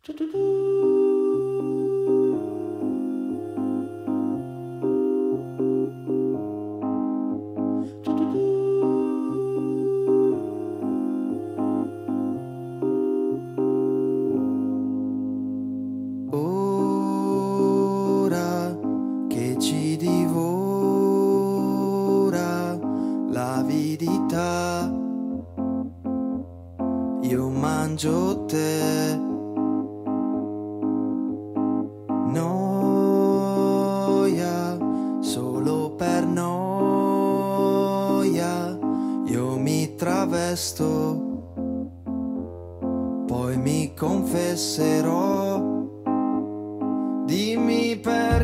Ora che ci divora l'avidità, io mangio te. Noia, solo per noia, io mi travesto, poi mi confesserò. Dimmi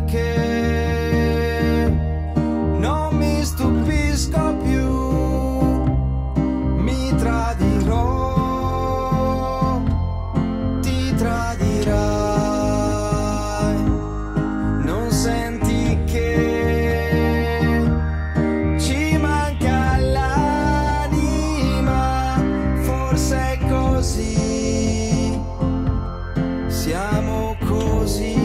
perché non mi stupisco più, mi tradirò, ti tradirai. Non senti che ci manca l'anima, forse è così, siamo così.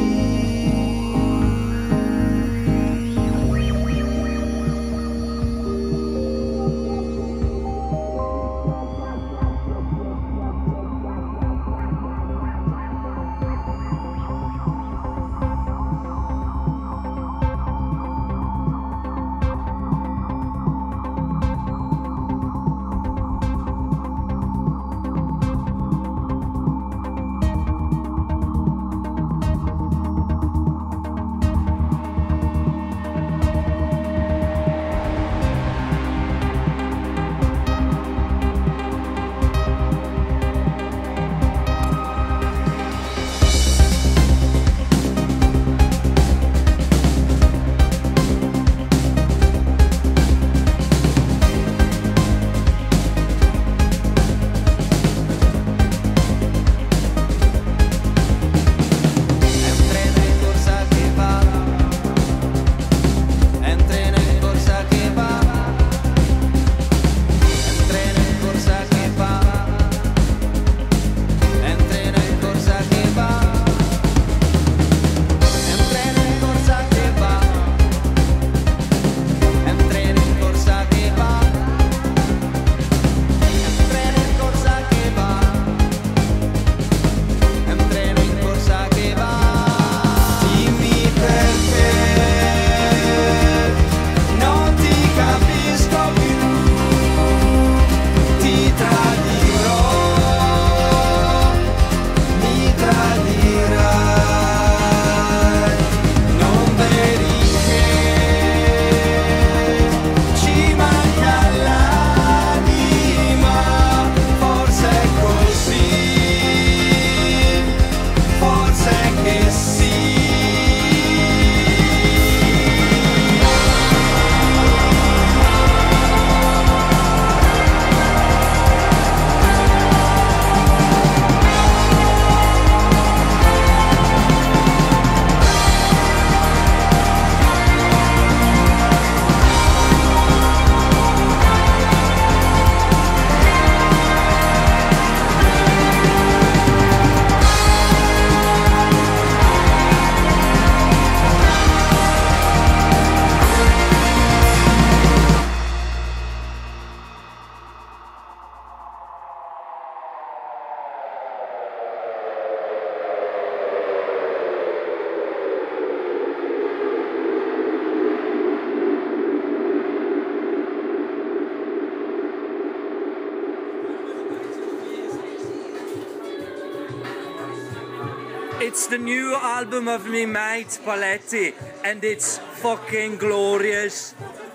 It's the new album of me mate Paletti, and it's fucking glorious.